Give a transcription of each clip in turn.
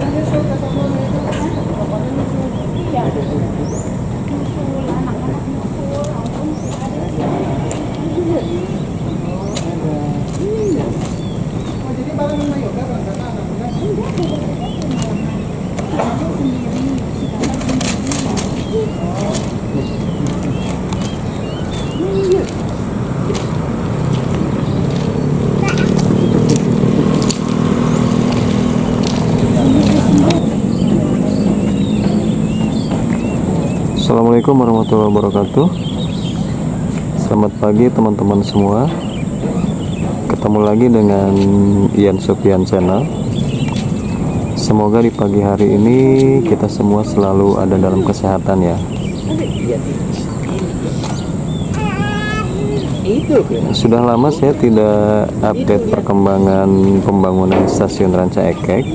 Assalamualaikum warahmatullahi wabarakatuh. Selamat pagi teman-teman semua. Ketemu lagi dengan Ian Sofian Channel. Semoga di pagi hari ini kita semua selalu ada dalam kesehatan ya. Sudah lama saya tidak update perkembangan pembangunan stasiun Ranca Ekek.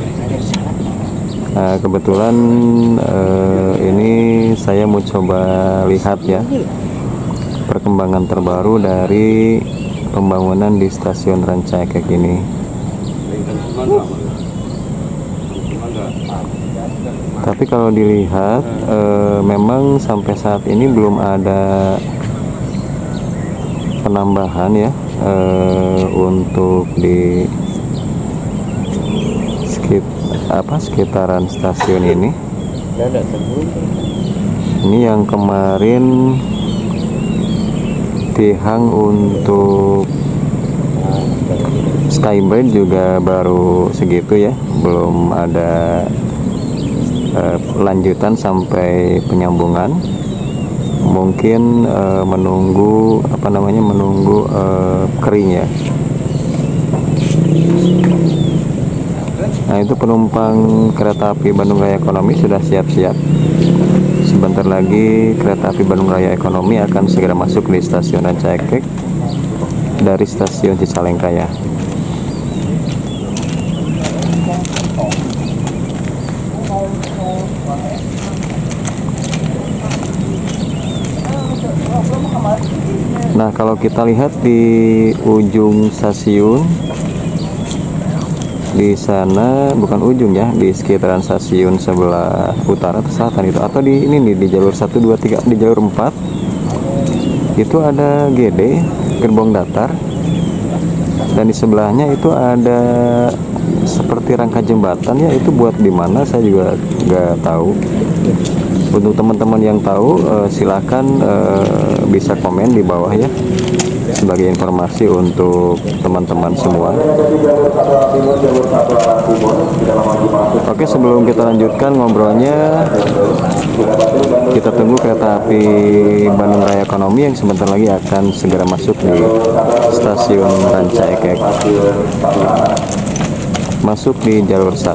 Nah, kebetulan ini saya mau coba lihat ya perkembangan terbaru dari pembangunan di stasiun Ranca Ekek ini. Tapi kalau dilihat memang sampai saat ini belum ada penambahan ya untuk di sekitaran stasiun ini. Ini yang kemarin Tihang untuk Skybridge juga baru segitu ya, belum ada lanjutan sampai penyambungan. Mungkin menunggu kering ya. Nah, itu penumpang kereta api Bandung Raya Ekonomi sudah siap-siap. Sebentar lagi kereta api Bandung Raya Ekonomi akan segera masuk di stasiun Ranca Ekek dari stasiun Cicalengka ya. Nah, kalau kita lihat di ujung stasiun, di sana bukan ujung ya, di sekitaran stasiun sebelah utara atau selatan itu, atau di ini nih, di jalur 1, 2, 3, di jalur 4 itu ada GD, gerbong datar, dan di sebelahnya itu ada seperti rangka jembatan ya. Itu buat di mana saya juga nggak tahu. Untuk teman-teman yang tahu silakan bisa komen di bawah ya, sebagai informasi untuk teman-teman semua. Oke, sebelum kita lanjutkan ngobrolnya, kita tunggu kereta api Bandung Raya Ekonomi yang sebentar lagi akan segera masuk di stasiun Ranca Ekek, masuk di jalur 1.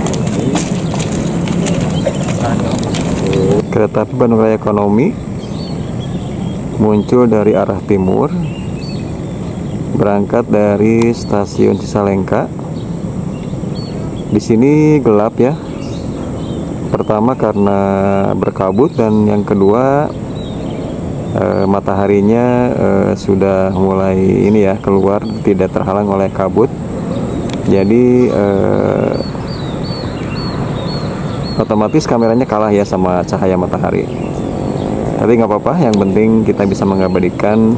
Kereta api Bandung Raya Ekonomi muncul dari arah timur, berangkat dari stasiun Cicalengka. Di sini gelap ya. Pertama karena berkabut, dan yang kedua mataharinya sudah mulai ini ya, keluar, tidak terhalang oleh kabut. Jadi otomatis kameranya kalah ya sama cahaya matahari. Tapi nggak apa-apa, yang penting kita bisa mengabadikan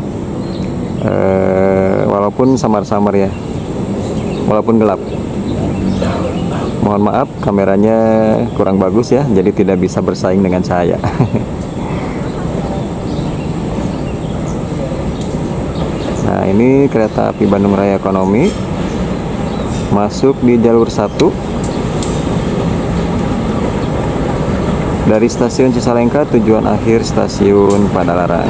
walaupun samar-samar ya, walaupun gelap. Mohon maaf, kameranya kurang bagus ya, jadi tidak bisa bersaing dengan cahaya. Nah, ini kereta api Bandung Raya Ekonomi masuk di jalur 1 dari stasiun Cicalengka, tujuan akhir stasiun Padalarang.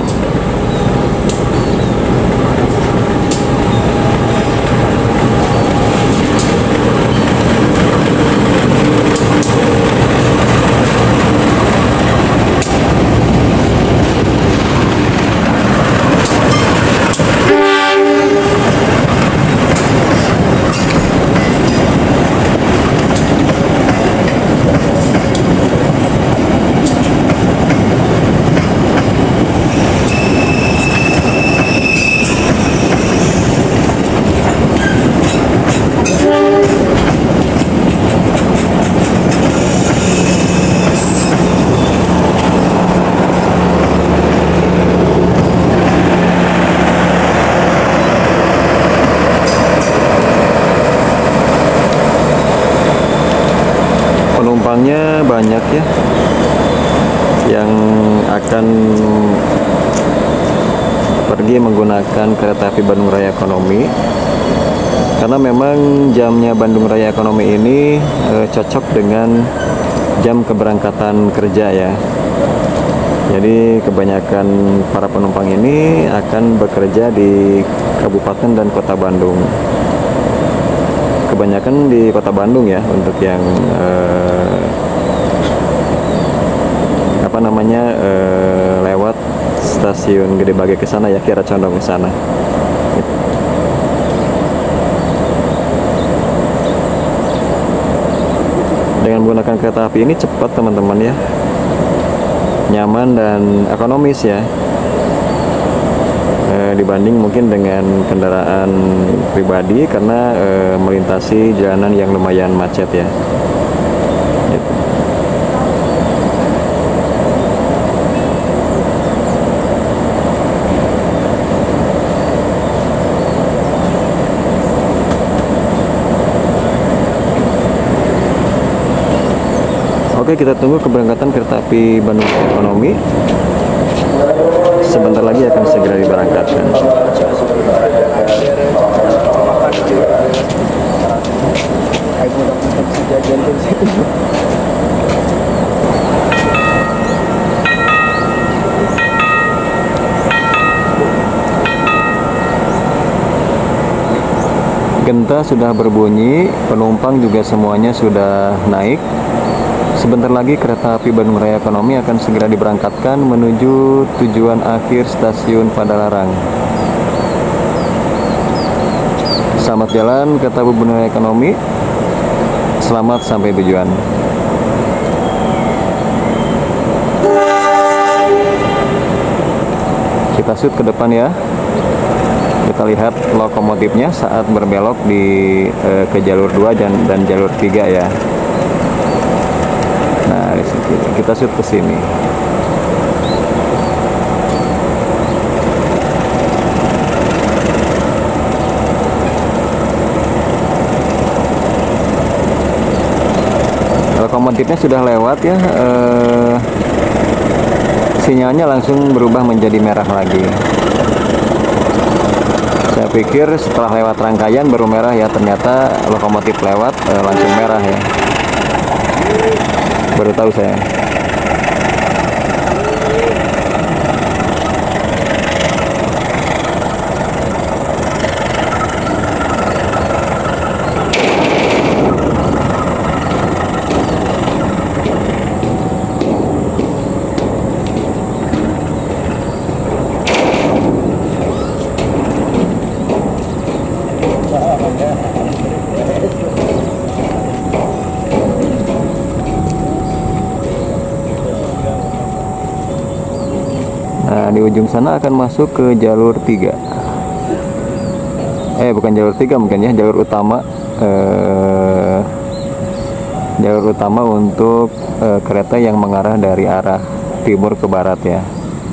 penumpangnya banyak ya yang akan pergi menggunakan kereta api Bandung Raya Ekonomi, karena memang jamnya Bandung Raya Ekonomi ini cocok dengan jam keberangkatan kerja ya. Jadi kebanyakan para penumpang ini akan bekerja di Kabupaten dan Kota Bandung. Kebanyakan di Kota Bandung ya, untuk yang lewat stasiun Gede Bage ke sana ya, Kiara Condong ke sana. Dengan menggunakan kereta api ini cepat teman-teman ya, nyaman dan ekonomis ya, dibanding mungkin dengan kendaraan pribadi, karena melintasi jalanan yang lumayan macet ya. Gitu. Oke, kita tunggu keberangkatan kereta api Bandung Ekonomi. Sebentar lagi akan segera diberangkatkan. Genta sudah berbunyi, penumpang juga semuanya sudah naik. Sebentar lagi kereta api Bandung Raya Ekonomi akan segera diberangkatkan menuju tujuan akhir stasiun Padalarang. Selamat jalan kereta api Bandung Raya Ekonomi. Selamat sampai tujuan. Kita shoot ke depan ya. Kita lihat lokomotifnya saat berbelok ke jalur 2 dan jalur 3 ya. Nah, kita shoot ke sini. Lokomotifnya sudah lewat ya. Sinyalnya langsung berubah menjadi merah lagi. Saya pikir setelah lewat rangkaian baru merah ya, ternyata lokomotif lewat langsung merah ya. Baru tahu saya. Nah, di ujung sana akan masuk ke jalur 3. Bukan jalur 3 mungkin ya, jalur utama. Jalur utama untuk kereta yang mengarah dari arah timur ke barat ya.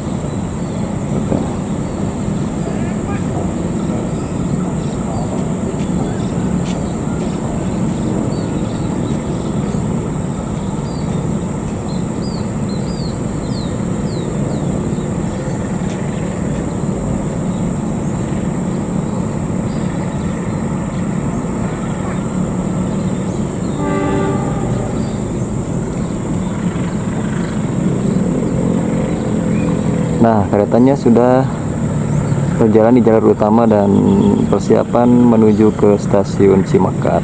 Nah, keretanya sudah berjalan di jalur utama dan persiapan menuju ke stasiun Cimakar.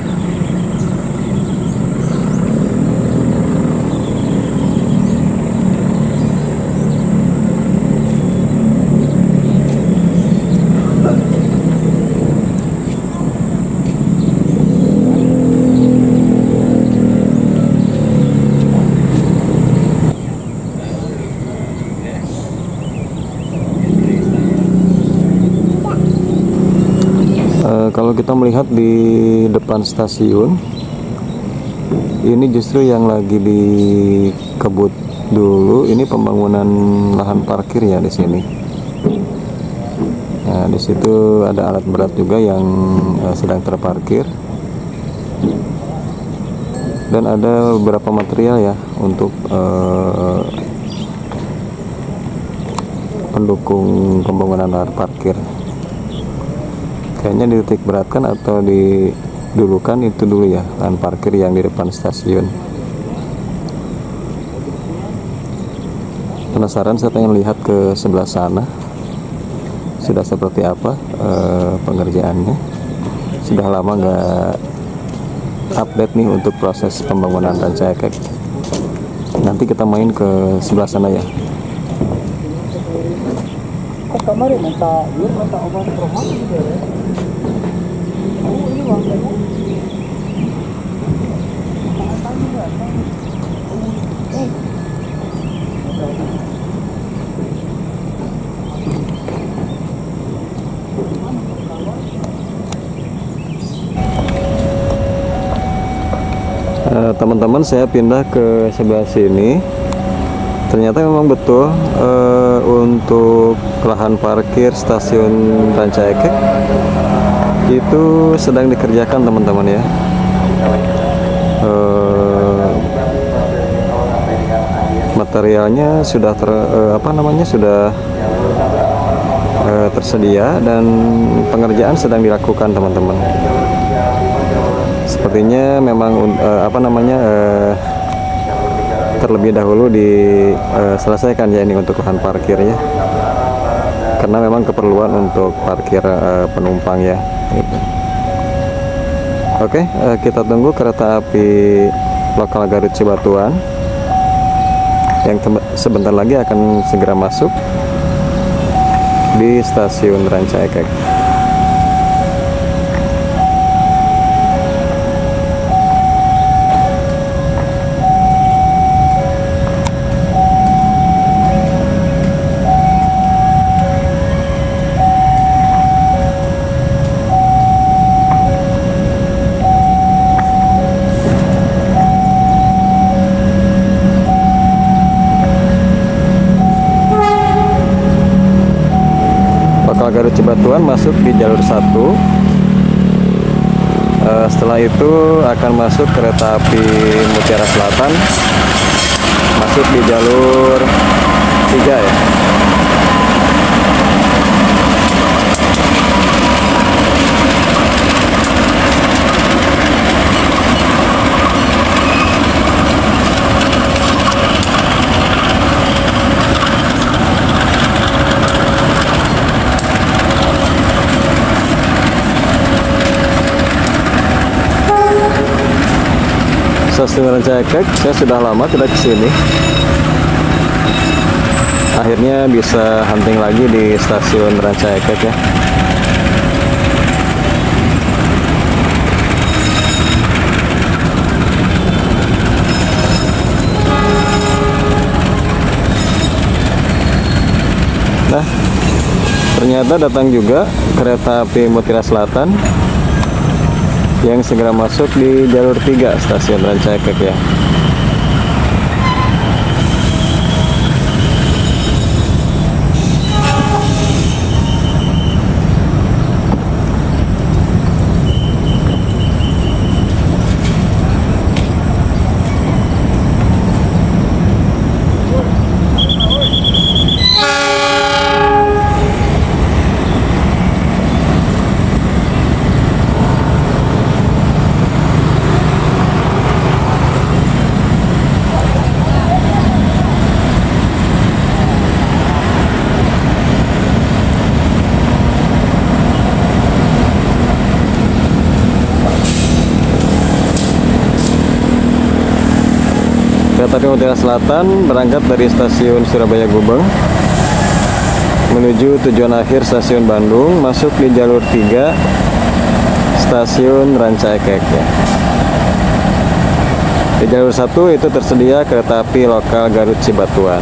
Kalau kita melihat di depan stasiun ini justru yang lagi dikebut dulu, ini pembangunan lahan parkir ya di sini. Nah, di situ ada alat berat juga yang sedang terparkir. dan ada beberapa material ya untuk pendukung pembangunan lahan parkir. Kayaknya dititik beratkan atau didulukan itu dulu ya, lahan parkir yang di depan stasiun. Penasaran, saya pengen lihat ke sebelah sana sudah seperti apa pengerjaannya. Sudah lama nggak update nih untuk proses pembangunan Rancaekek. Nanti kita main ke sebelah sana ya. Teman-teman, saya pindah ke sebelah sini. Ternyata memang betul untuk lahan parkir stasiun Rancaekek itu sedang dikerjakan teman-teman ya. Materialnya sudah sudah tersedia dan pengerjaan sedang dilakukan teman-teman. Sepertinya memang terlebih dahulu diselesaikan ya ini untuk lahan parkirnya, karena memang keperluan untuk parkir penumpang ya. Oke, kita tunggu kereta api lokal Garut Cibatuan yang sebentar lagi akan segera masuk di stasiun Rancaekek. Garut Cibatuan masuk di jalur 1. Setelah itu akan masuk kereta api Mutiara Selatan, masuk di jalur 3 ya. Stasiun Rancaekek, saya sudah lama tidak kesini. Akhirnya bisa hunting lagi di stasiun Rancaekek ya. Nah, ternyata datang juga kereta api Mutiara Selatan yang segera masuk di jalur 3 stasiun Rancaekek ya. Kereta api Mutiara Selatan berangkat dari stasiun Surabaya Gubeng menuju tujuan akhir stasiun Bandung, masuk di jalur 3 stasiun Rancaekek ya. Di jalur 1 itu tersedia kereta api lokal Garut Cibatuan.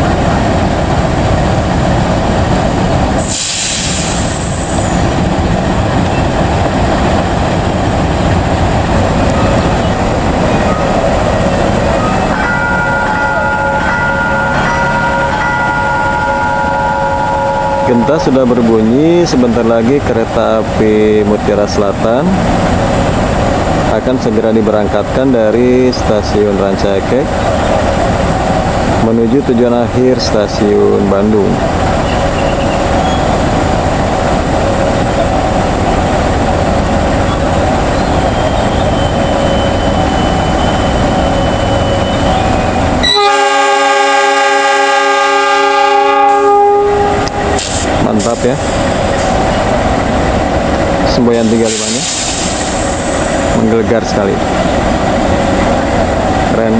Genta sudah berbunyi, sebentar lagi kereta api Mutiara Selatan akan segera diberangkatkan dari stasiun Rancaekek menuju tujuan akhir stasiun Bandung. Mantap ya, semboyan 35-nya menggelegar sekali, keren.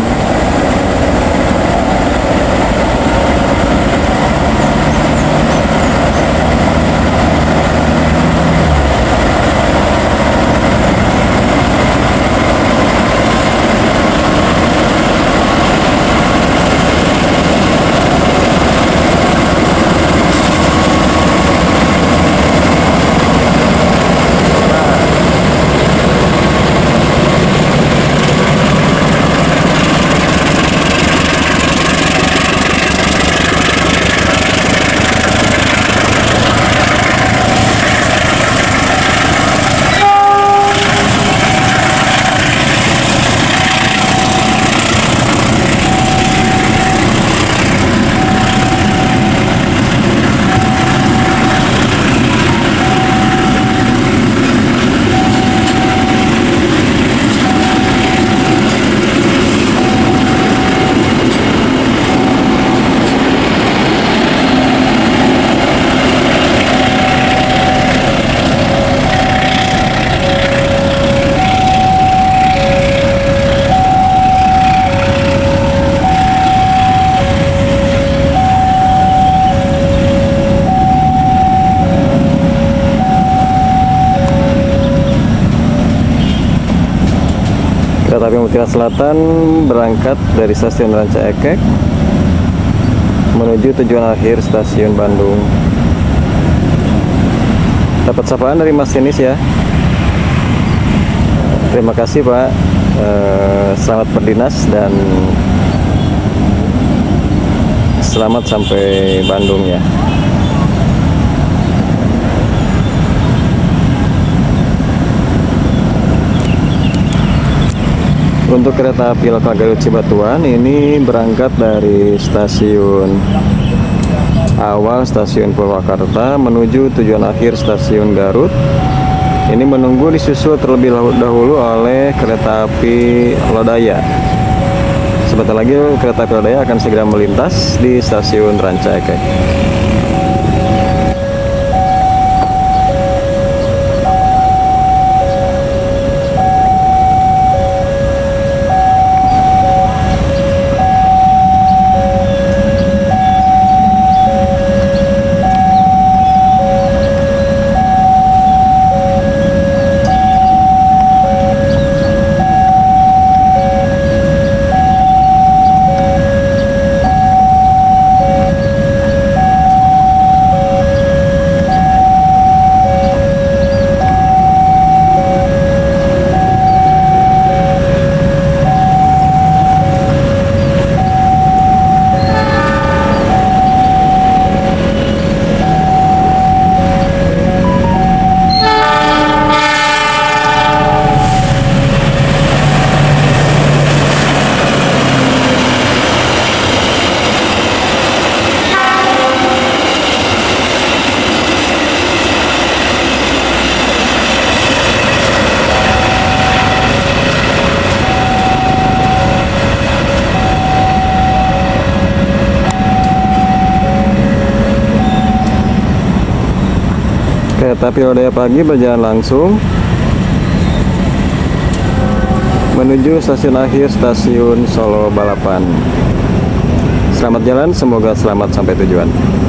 Kereta api Mutiara Selatan berangkat dari stasiun Rancaekek menuju tujuan akhir stasiun Bandung. Dapat sapaan dari masinis ya. Terima kasih Pak. Selamat berdinas dan selamat sampai Bandung ya. Untuk kereta api lokal Garut Cibatuan ini berangkat dari stasiun awal stasiun Purwakarta menuju tujuan akhir stasiun Garut. Ini menunggu disusul terlebih dahulu oleh kereta api Lodaya. Sebentar lagi kereta api Lodaya akan segera melintas di stasiun Rancaekek. Kereta api Lodaya pagi berjalan langsung menuju stasiun akhir stasiun Solo Balapan. Selamat jalan, semoga selamat sampai tujuan.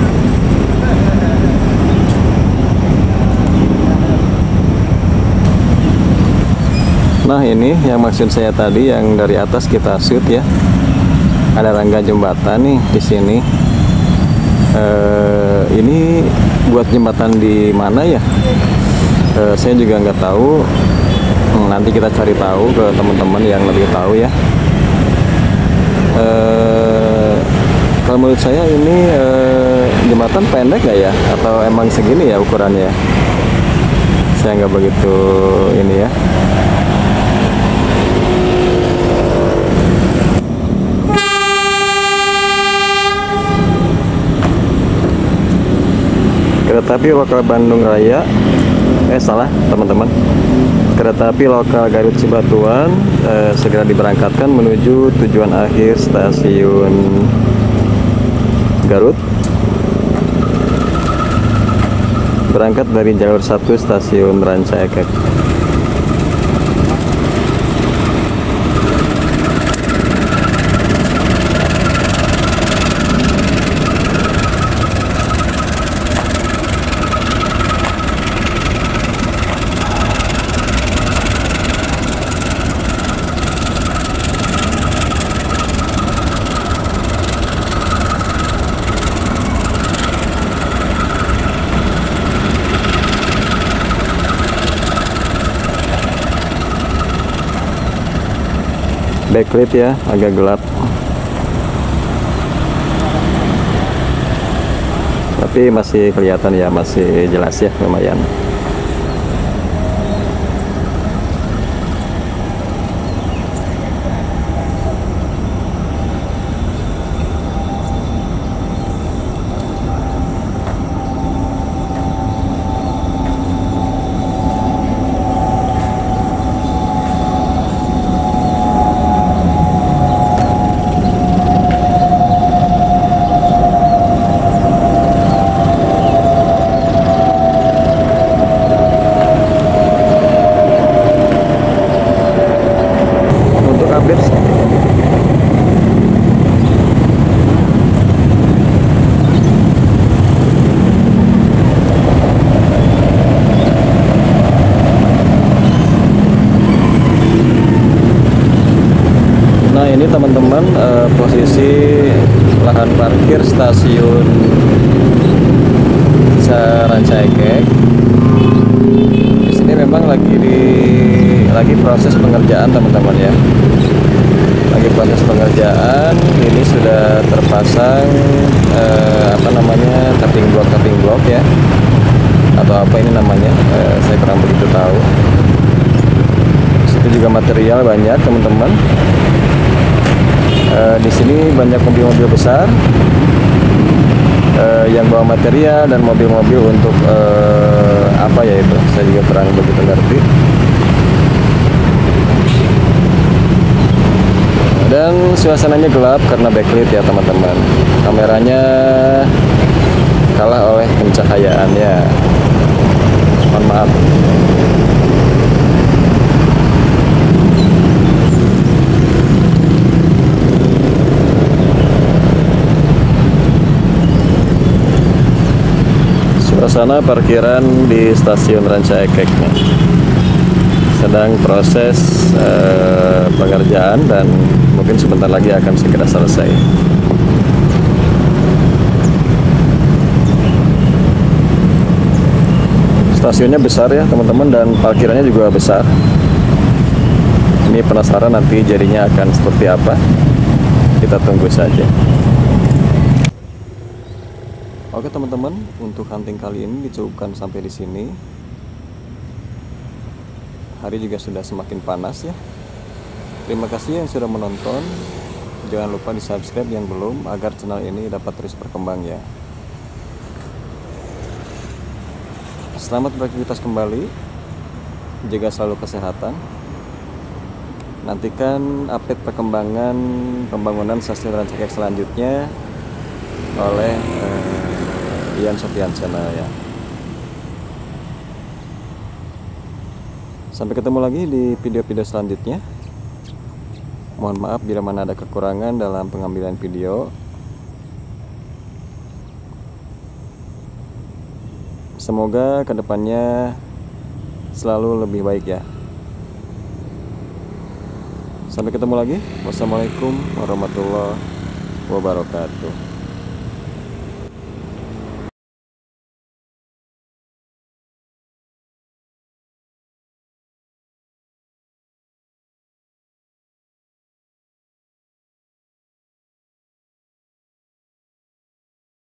Nah ini yang maksud saya tadi yang dari atas kita shoot ya. Ada rangga jembatan nih di sini. Ini buat jembatan di mana ya? Saya juga nggak tahu. Nanti kita cari tahu ke teman-teman yang lebih tahu ya. Kalau menurut saya ini jembatan pendek nggak ya? Atau emang segini ya ukurannya? Saya nggak begitu ini ya. kereta api lokal Bandung Raya, salah teman-teman, kereta api lokal Garut Cibatuan segera diberangkatkan menuju tujuan akhir stasiun Garut. Berangkat dari jalur 1 stasiun Ranca Ekek. Backlit ya, agak gelap, tapi masih kelihatan ya, masih jelas ya, lumayan. Nah ini teman-teman, posisi lahan parkir stasiun Ranca Ekek. Di sini memang lagi proses pengerjaan teman-teman ya. Lagi proses pengerjaan. Ini sudah terpasang cutting block ya, atau apa ini namanya, saya kurang begitu tahu. Situ juga material banyak teman-teman. Di sini banyak mobil-mobil besar yang bawa material dan mobil-mobil untuk apa ya itu, saya juga kurang begitu ngerti. Dan suasananya gelap karena backlit ya teman-teman. Kameranya kalah oleh pencahayaannya. Mohon maaf. Suasana parkiran di stasiun Ranca Ekek sedang proses pengerjaan dan mungkin sebentar lagi akan segera selesai. Stasiunnya besar ya teman-teman, dan parkirannya juga besar. Ini penasaran nanti jadinya akan seperti apa, kita tunggu saja. Oke teman-teman, untuk hunting kali ini dicukupkan sampai di sini. Hari juga sudah semakin panas ya. Terima kasih yang sudah menonton. Jangan lupa di subscribe yang belum, agar channel ini dapat terus berkembang ya. Selamat beraktivitas kembali. Jaga selalu kesehatan. Nantikan update perkembangan pembangunan stasiun Ranca Ekek selanjutnya oleh Ian Sofian Channel ya. Sampai ketemu lagi di video-video selanjutnya. Mohon maaf bila mana ada kekurangan dalam pengambilan video. Semoga kedepannya selalu lebih baik ya. Sampai ketemu lagi. Wassalamualaikum warahmatullahi wabarakatuh.